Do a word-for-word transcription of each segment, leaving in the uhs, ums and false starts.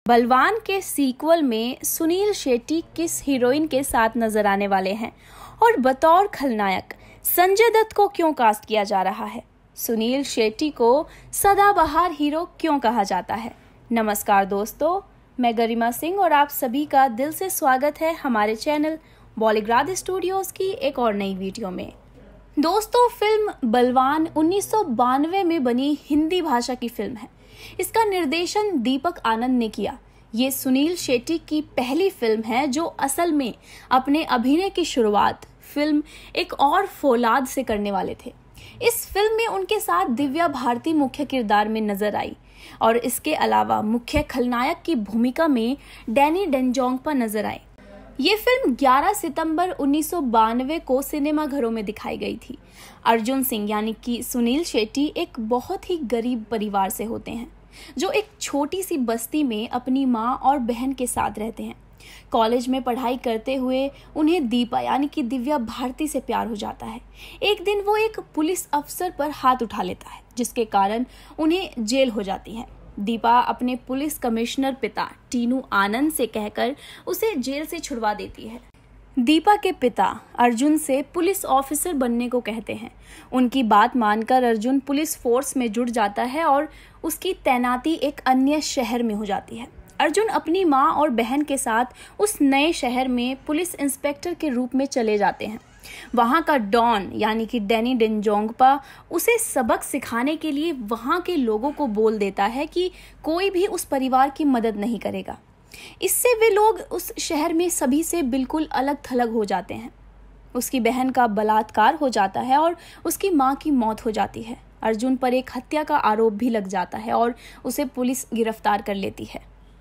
बलवान के सीक्वल में सुनील शेट्टी किस हीरोइन के साथ नजर आने वाले हैं और बतौर खलनायक संजय दत्त को क्यों कास्ट किया जा रहा है? सुनील शेट्टी को सदाबहार हीरो क्यों कहा जाता है? नमस्कार दोस्तों, मैं गरिमा सिंह और आप सभी का दिल से स्वागत है हमारे चैनल बॉलीग्राड स्टूडियोज की एक और नई वीडियो में। दोस्तों, फिल्म बलवान उन्नीस सौ बानवे में बनी हिंदी भाषा की फिल्म है। इसका निर्देशन दीपक आनंद ने किया। ये सुनील शेट्टी की पहली फिल्म है जो असल में अपने अभिनय की शुरुआत फिल्म एक और फौलाद से करने वाले थे। इस फिल्म में उनके साथ दिव्या भारती मुख्य किरदार में नजर आई और इसके अलावा मुख्य खलनायक की भूमिका में डैनी डेंजोंगपा नजर आए। ये फिल्म ग्यारह सितंबर उन्नीस सौ बानवे को सिनेमाघरों में दिखाई गई थी। अर्जुन सिंह यानी कि सुनील शेट्टी एक बहुत ही गरीब परिवार से होते हैं जो एक छोटी सी बस्ती में अपनी माँ और बहन के साथ रहते हैं। कॉलेज में पढ़ाई करते हुए उन्हें दीपा यानी कि दिव्या भारती से प्यार हो जाता है। एक दिन वो एक पुलिस अफसर पर हाथ उठा लेता है जिसके कारण उन्हें जेल हो जाती है। दीपा अपने पुलिस कमिश्नर पिता टीनू आनंद से कहकर उसे जेल से छुड़वा देती है। दीपा के पिता अर्जुन से पुलिस ऑफिसर बनने को कहते हैं। उनकी बात मानकर अर्जुन पुलिस फोर्स में जुड़ जाता है और उसकी तैनाती एक अन्य शहर में हो जाती है। अर्जुन अपनी माँ और बहन के साथ उस नए शहर में पुलिस इंस्पेक्टर के रूप में चले जाते हैं। वहाँ का डॉन यानी कि डैनी डेंजोंगपा उसे सबक सिखाने के लिए वहाँ के लोगों को बोल देता है कि कोई भी उस परिवार की मदद नहीं करेगा। इससे वे लोग उस शहर में सभी से बिल्कुल अलग थलग हो जाते हैं। उसकी बहन का बलात्कार हो जाता है और उसकी माँ की मौत हो जाती है। अर्जुन पर एक हत्या का आरोप भी लग जाता है और उसे पुलिस गिरफ्तार कर लेती है।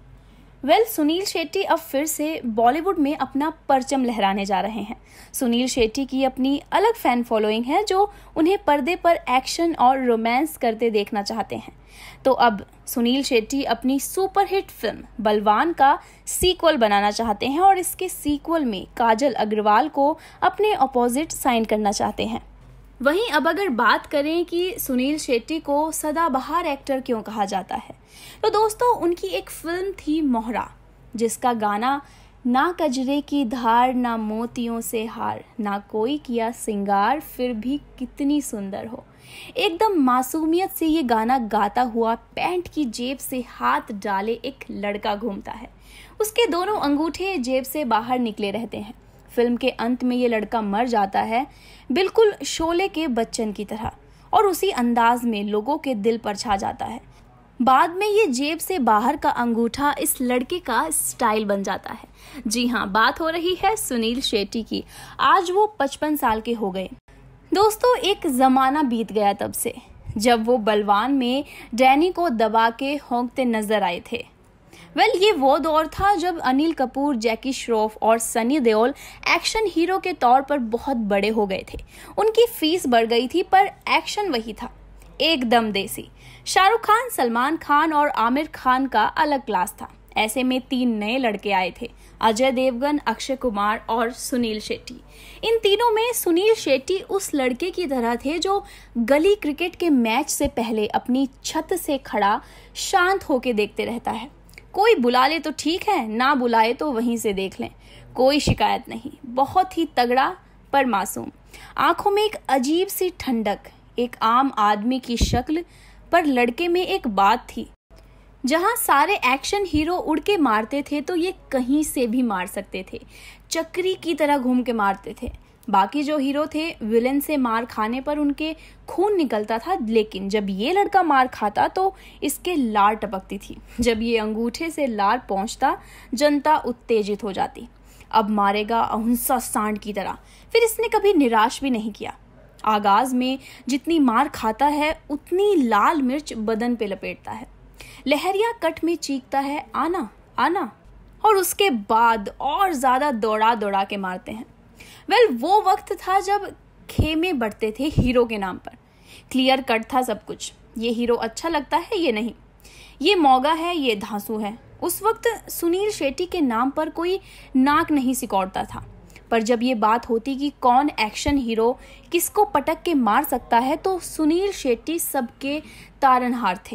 वेल well, सुनील शेट्टी अब फिर से बॉलीवुड में अपना परचम लहराने जा रहे हैं। सुनील शेट्टी की अपनी अलग फैन फॉलोइंग है जो उन्हें पर्दे पर एक्शन और रोमांस करते देखना चाहते हैं। तो अब सुनील शेट्टी अपनी सुपरहिट फिल्म बलवान का सीक्वल बनाना चाहते हैं और इसके सीक्वल में काजल अग्रवाल को अपने अपोजिट साइन करना चाहते हैं। वहीं अब अगर बात करें कि सुनील शेट्टी को सदाबहार एक्टर क्यों कहा जाता है, तो दोस्तों उनकी एक फिल्म थी मोहरा, जिसका गाना ना कजरे की धार ना मोतियों से हार ना कोई किया सिंगार फिर भी कितनी सुंदर हो, एकदम मासूमियत से ये गाना गाता हुआ पैंट की जेब से हाथ डाले एक लड़का घूमता है। उसके दोनों अंगूठे जेब से बाहर निकले रहते हैं। फिल्म के अंत में ये लड़का मर जाता है, बिल्कुल शोले के बच्चन की तरह, और उसी अंदाज में लोगों के दिल पर छा जाता है। बाद में ये जेब से बाहर का अंगूठा इस लड़के का स्टाइल बन जाता है। जी हाँ, बात हो रही है सुनील शेट्टी की। आज वो पचपन साल के हो गए। दोस्तों, एक जमाना बीत गया तब से जब वो बलवान में डैनी को दबा के होंकते नजर आए थे। वेल well, ये वो दौर था जब अनिल कपूर, जैकी श्रॉफ और सनी देओल एक्शन हीरो के तौर पर बहुत बड़े हो गए थे। उनकी फीस बढ़ गई थी पर एक्शन वही था, एकदम देसी। शाहरुख खान, सलमान खान और आमिर खान का अलग क्लास था। ऐसे में तीन नए लड़के आए थे, अजय देवगन, अक्षय कुमार और सुनील शेट्टी। इन तीनों में सुनील शेट्टी उस लड़के की तरह थे जो गली क्रिकेट के मैच से पहले अपनी छत से खड़ा शांत होके देखते रहता है। कोई बुला ले तो ठीक है, ना बुलाए तो वहीं से देख लें, कोई शिकायत नहीं। बहुत ही तगड़ा पर मासूम, आंखों में एक अजीब सी ठंडक, एक आम आदमी की शक्ल, पर लड़के में एक बात थी। जहां सारे एक्शन हीरो उड़ के मारते थे तो ये कहीं से भी मार सकते थे, चक्री की तरह घूम के मारते थे। बाकी जो हीरो थे विलेन से मार खाने पर उनके खून निकलता था, लेकिन जब ये लड़का मार खाता तो इसके लार टपकती थी। जब ये अंगूठे से लार पहुंचता जनता उत्तेजित हो जाती। अब मारेगा अहिंसा सांड की तरह। फिर इसने कभी निराश भी नहीं किया। आगाज में जितनी मार खाता है उतनी लाल मिर्च बदन पे लपेटता है, लहरिया कट में चीखता है आना आना, और उसके बाद और ज्यादा दौड़ा दौड़ा के मारते हैं। वेल well, वो वक्त था जब खेमे बढ़ते थे हीरो के नाम पर। क्लियर कट था सब कुछ, ये हीरो अच्छा लगता है, ये नहीं, ये मौगा है, ये धांसू है। उस वक्त सुनील शेट्टी के नाम पर कोई नाक नहीं सिकोड़ता था, पर जब ये बात होती कि कौन एक्शन हीरो किसको पटक के मार सकता है तो सुनील शेट्टी सबके तारनहार थे।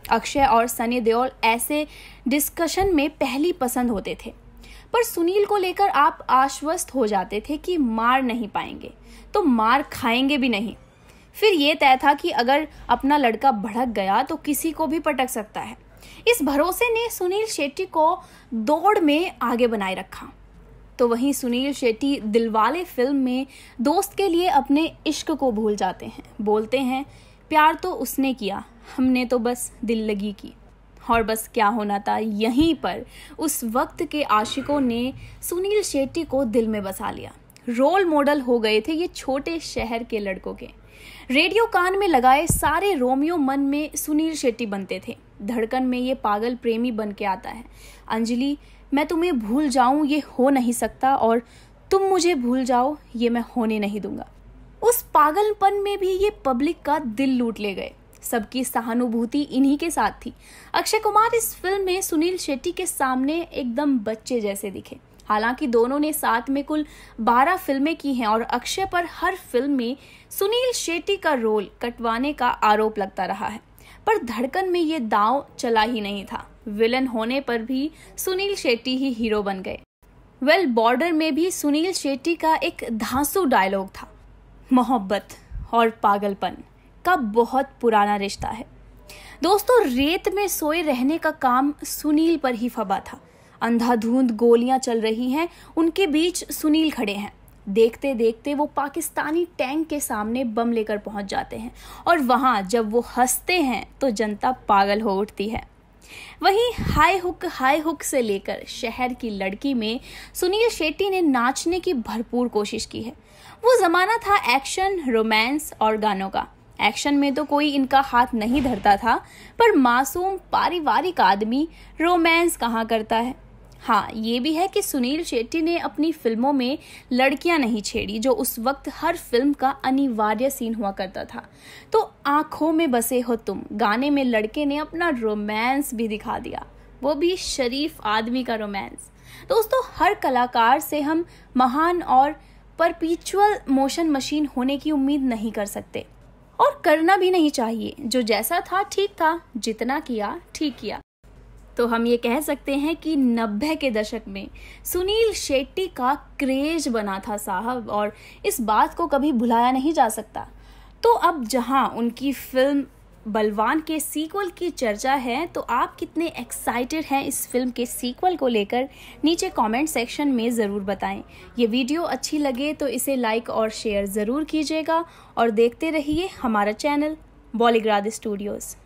अक्षय और सनी देओल ऐसे डिस्कशन में पहली पसंद होते थे, पर सुनील को लेकर आप आश्वस्त हो जाते थे कि मार नहीं पाएंगे तो मार खाएंगे भी नहीं। फिर ये तय था कि अगर अपना लड़का भड़क गया तो किसी को भी पटक सकता है। इस भरोसे ने सुनील शेट्टी को दौड़ में आगे बनाए रखा। तो वहीं सुनील शेट्टी दिलवाले फिल्म में दोस्त के लिए अपने इश्क को भूल जाते हैं। बोलते हैं, प्यार तो उसने किया, हमने तो बस दिल लगी की। और बस क्या होना था, यहीं पर उस वक्त के आशिकों ने सुनील शेट्टी को दिल में बसा लिया। रोल मॉडल हो गए थे ये छोटे शहर के लड़कों के। रेडियो कान में लगाए सारे रोमियो मन में सुनील शेट्टी बनते थे। धड़कन में ये पागल प्रेमी बन के आता है, अंजलि मैं तुम्हें भूल जाऊं ये हो नहीं सकता, और तुम मुझे भूल जाओ ये मैं होने नहीं दूंगा। उस पागलपन में भी ये पब्लिक का दिल लूट ले गए। सबकी सहानुभूति इन्हीं के साथ थी। अक्षय कुमार इस फिल्म में सुनील शेट्टी के सामने एकदम बच्चे जैसे दिखे। हालांकि दोनों ने साथ में कुल बारह फिल्में की हैं और अक्षय पर हर फिल्म में सुनील शेट्टी का रोल कटवाने का आरोप लगता रहा है, पर धड़कन में ये दांव चला ही नहीं था। विलन होने पर भी सुनील शेट्टी ही हीरो बन गए। वेल, बॉर्डर में भी सुनील शेट्टी का एक धांसू डायलॉग था, मोहब्बत और पागलपन का बहुत पुराना रिश्ता है। दोस्तों, रेत में सोए रहने का काम सुनील पर ही फबा था। अंधाधुंध गोलियां चल रही हैं, उनके बीच सुनील खड़े हैं। देखते देखते वो पाकिस्तानी टैंक के सामने बम लेकर पहुंच जाते हैं, और वहां जब वो हंसते हैं तो जनता पागल हो उठती है। वहीं हाई हुक हाई हुक से लेकर शहर की लड़की में सुनील शेट्टी ने नाचने की भरपूर कोशिश की है। वो जमाना था एक्शन, रोमांस और गानों का। एक्शन में तो कोई इनका हाथ नहीं धरता था, पर मासूम पारिवारिक आदमी रोमांस कहाँ करता है। हाँ, ये भी है कि सुनील शेट्टी ने अपनी फिल्मों में लड़कियां नहीं छेड़ी, जो उस वक्त हर फिल्म का अनिवार्य सीन हुआ करता था। तो आंखों में बसे हो तुम गाने में लड़के ने अपना रोमांस भी दिखा दिया, वो भी शरीफ आदमी का रोमांस। दोस्तों, हर कलाकार से हम महान और परपीचुअल मोशन मशीन होने की उम्मीद नहीं कर सकते, और करना भी नहीं चाहिए। जो जैसा था ठीक था, जितना किया ठीक किया। तो हम ये कह सकते हैं कि नब्बे के दशक में सुनील शेट्टी का क्रेज बना था साहब, और इस बात को कभी भुलाया नहीं जा सकता। तो अब जहां उनकी फिल्म बलवान के सीक्वल की चर्चा है, तो आप कितने एक्साइटेड हैं इस फिल्म के सीक्वल को लेकर, नीचे कमेंट सेक्शन में ज़रूर बताएं। ये वीडियो अच्छी लगे तो इसे लाइक और शेयर ज़रूर कीजिएगा, और देखते रहिए हमारा चैनल बॉलीग्राड स्टूडियोज़।